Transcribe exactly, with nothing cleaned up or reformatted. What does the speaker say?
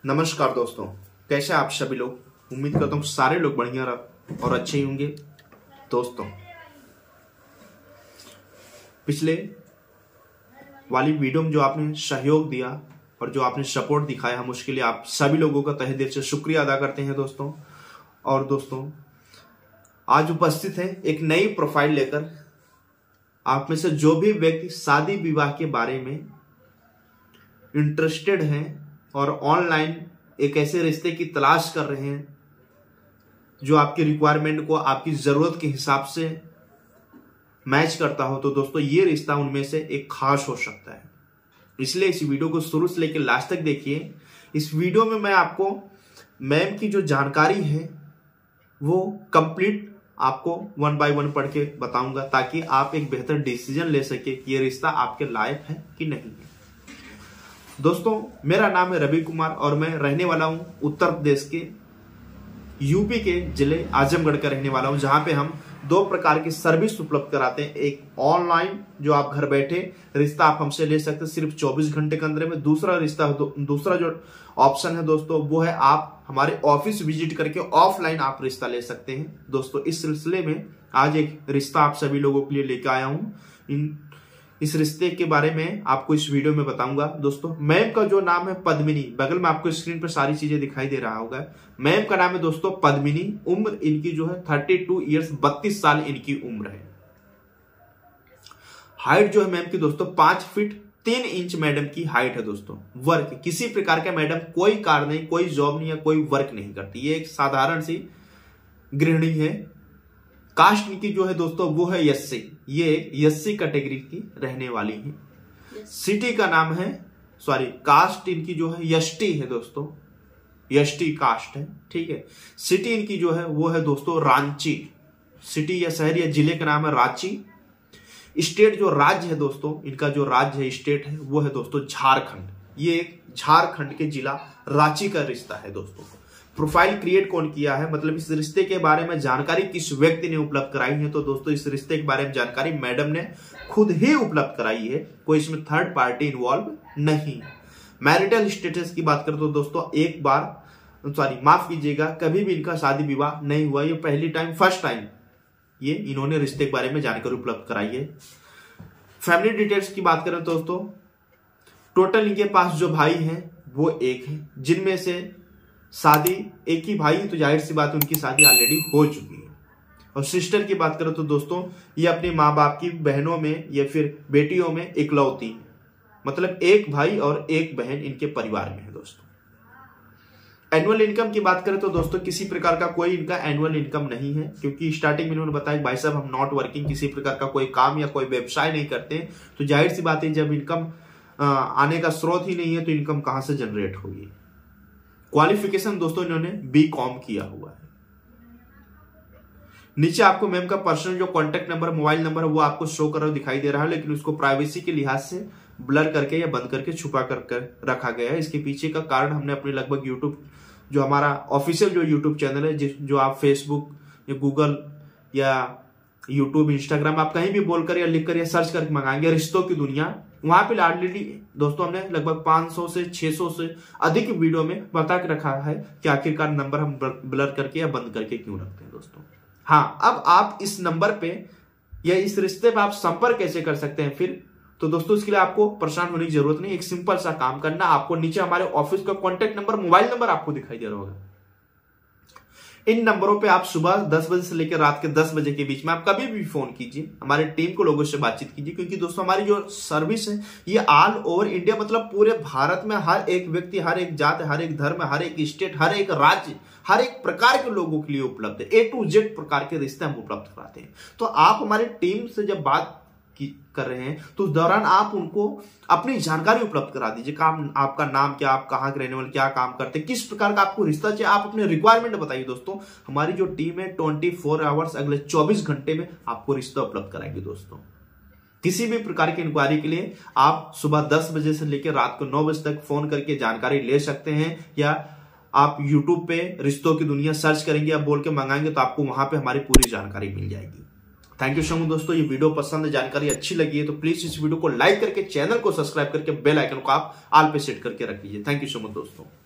नमस्कार दोस्तों, कैसे आप सभी लोग। उम्मीद करता हूँ सारे लोग बढ़िया और अच्छे ही होंगे। दोस्तों, पिछले वाली वीडियो में जो आपने सहयोग दिया और जो आपने सपोर्ट दिखाया, हम उसके लिए आप सभी लोगों का तहे दिल से शुक्रिया अदा करते हैं दोस्तों। और दोस्तों, आज उपस्थित है एक नई प्रोफाइल लेकर। आप में से जो भी व्यक्ति शादी विवाह के बारे में इंटरेस्टेड हैं और ऑनलाइन एक ऐसे रिश्ते की तलाश कर रहे हैं जो आपकी रिक्वायरमेंट को आपकी जरूरत के हिसाब से मैच करता हो, तो दोस्तों ये रिश्ता उनमें से एक खास हो सकता है। इसलिए इस वीडियो को शुरू से लेकर लास्ट तक देखिए। इस वीडियो में मैं आपको मैम की जो जानकारी है वो कंप्लीट आपको वन बाय वन पढ़ के बताऊंगा, ताकि आप एक बेहतर डिसीजन ले सके कि ये रिश्ता आपके लायक है कि नहीं है। दोस्तों, मेरा नाम है रवि कुमार और मैं रहने वाला हूं उत्तर प्रदेश के यूपी के जिले आजमगढ़ का रहने वाला हूं, जहां पे हम दो प्रकार की सर्विस उपलब्ध कराते हैं। एक ऑनलाइन, जो आप घर बैठे रिश्ता आप हमसे ले सकते हैं सिर्फ चौबीस घंटे के अंदर में। दूसरा रिश्ता दूसरा जो ऑप्शन है दोस्तों, वो है आप हमारे ऑफिस विजिट करके ऑफलाइन आप रिश्ता ले सकते हैं। दोस्तों, इस सिलसिले में आज एक रिश्ता आप सभी लोगों के लिए लेकर आया हूं। इन इस रिश्ते के बारे में आपको इस वीडियो में बताऊंगा। दोस्तों, मैम का जो नाम है पद्मिनी, बगल में आपको स्क्रीन पर सारी चीजें दिखाई दे रहा होगा। मैम का नाम है दोस्तों पद्मिनी। उम्र इनकी जो है बत्तीस इयर्स बत्तीस साल इनकी उम्र है। हाइट जो है मैम की दोस्तों पांच फीट तीन इंच मैडम की हाइट है दोस्तों। वर्क किसी प्रकार का मैडम कोई कार नहीं, कोई जॉब नहीं या कोई वर्क नहीं करती, ये एक साधारण सी गृहिणी है। कास्ट इनकी जो है दोस्तों वो है एससी, ये एससी कैटेगरी की रहने वाली है। सिटी का नाम है, सॉरी कास्ट इनकी जो है एसटी है दोस्तों, एसटी कास्ट है, ठीक है। सिटी इनकी जो है वो है दोस्तों रांची। सिटी या शहर या जिले का नाम है रांची। स्टेट जो राज्य है दोस्तों, इनका जो राज्य है स्टेट है वो है दोस्तों झारखंड। ये एक झारखंड के जिला रांची का रिश्ता है दोस्तों। प्रोफाइल क्रिएट कौन किया है, मतलब इस रिश्ते के बारे में जानकारी किस व्यक्ति ने उपलब्ध कराई है, तो दोस्तों इस रिश्ते के बारे में जानकारी मैडम ने खुद ही उपलब्ध कराई है। कोई इसमें थर्ड पार्टी इन्वॉल्व नहीं। मैरिटल स्टेटस की बात करें तो दोस्तों एक बार सॉरी माफ कीजिएगा, कभी भी इनका शादी विवाह नहीं हुआ। ये पहली टाइम फर्स्ट टाइम ये इन्होंने रिश्ते के बारे में जानकारी उपलब्ध कराई है। फैमिली डिटेल्स की बात करें दोस्तों, टोटल इनके पास जो भाई हैं वो एक है, जिनमें से शादी एक ही भाई, तो जाहिर सी बात उनकी शादी ऑलरेडी हो चुकी है। और सिस्टर की बात करें तो दोस्तों ये अपने माँ बाप की बहनों में या फिर बेटियों में इकलौती है, मतलब एक भाई और एक बहन इनके परिवार में है दोस्तों। एनुअल इनकम की बात करें तो दोस्तों किसी प्रकार का कोई इनका एनुअल इनकम नहीं है, क्योंकि स्टार्टिंग में इन्होंने बताया भाई साहब हम नॉट वर्किंग, किसी प्रकार का कोई काम या कोई व्यवसाय नहीं करते, तो जाहिर सी बात है जब इनकम आने का स्रोत ही नहीं है तो इनकम कहां से जनरेट होगी। क्वालिफिकेशन दोस्तों इन्होंने बी कॉम किया हुआ है। नीचे आपको मैम का पर्सनल जो कॉन्टेक्ट नंबर मोबाइल नंबर है वो आपको शो कर रहा दिखाई दे रहा है, लेकिन उसको प्राइवेसी के लिहाज से ब्लर करके या बंद करके छुपा करके रखा गया है। इसके पीछे का कारण हमने अपने लगभग यूट्यूब जो हमारा ऑफिशियल जो यूट्यूब चैनल है, जो आप फेसबुक या गूगल या यूट्यूब इंस्टाग्राम आप कहीं भी बोलकर या लिखकर या सर्च करके मंगाएंगे रिश्तों की दुनिया, वहां पे ऑलरेडी दोस्तों हमने लगभग पाँच सौ से छह सौ से अधिक वीडियो में बता के रखा है कि आखिरकार नंबर हम ब्लर करके या बंद करके क्यों रखते हैं दोस्तों। हाँ, अब आप इस नंबर पे या इस रिश्ते पे आप संपर्क कैसे कर सकते हैं फिर, तो दोस्तों इसके लिए आपको परेशान होने की जरूरत नहीं। एक सिंपल सा काम करना, आपको नीचे हमारे ऑफिस का कॉन्टेक्ट नंबर मोबाइल नंबर आपको दिखाई दे रहा होगा। इन नंबरों पे आप सुबह दस बजे से लेकर रात के दस बजे के बीच में आप कभी भी फोन कीजिए, हमारे टीम को लोगों से बातचीत कीजिए, क्योंकि दोस्तों हमारी जो सर्विस है ये ऑल ओवर इंडिया, मतलब पूरे भारत में हर एक व्यक्ति, हर एक जात, हर एक धर्म, हर एक स्टेट, हर एक राज्य, हर एक प्रकार के लोगों के लिए उपलब्ध है। ए टू जेड प्रकार के रिश्ते हम उपलब्ध कराते हैं। तो आप हमारी टीम से जब बात की कर रहे हैं तो उस दौरान आप उनको अपनी जानकारी उपलब्ध करा दीजिए। काम, आपका नाम क्या, आप कहाँ के रहने वाले, क्या काम करते, किस प्रकार का आपको रिश्ता चाहिए, आप अपने रिक्वायरमेंट बताइए दोस्तों। हमारी जो टीम है चौबीस आवर्स अगले चौबीस घंटे में आपको रिश्ता उपलब्ध कराएंगे दोस्तों। किसी भी प्रकार की इंक्वायरी के लिए आप सुबह दस बजे से लेकर रात को नौ बजे तक फोन करके जानकारी ले सकते हैं, या आप यूट्यूब पे रिश्तों की दुनिया सर्च करेंगे, आप बोल के मंगाएंगे तो आपको वहां पे हमारी पूरी जानकारी मिल जाएगी। थैंक यू सो मच दोस्तों। ये वीडियो पसंद है, जानकारी अच्छी लगी है तो प्लीज इस वीडियो को लाइक करके चैनल को सब्सक्राइब करके बेल आइकन को आप ऑल पे सेट करके रख लीजिए। थैंक यू सो मच दोस्तों।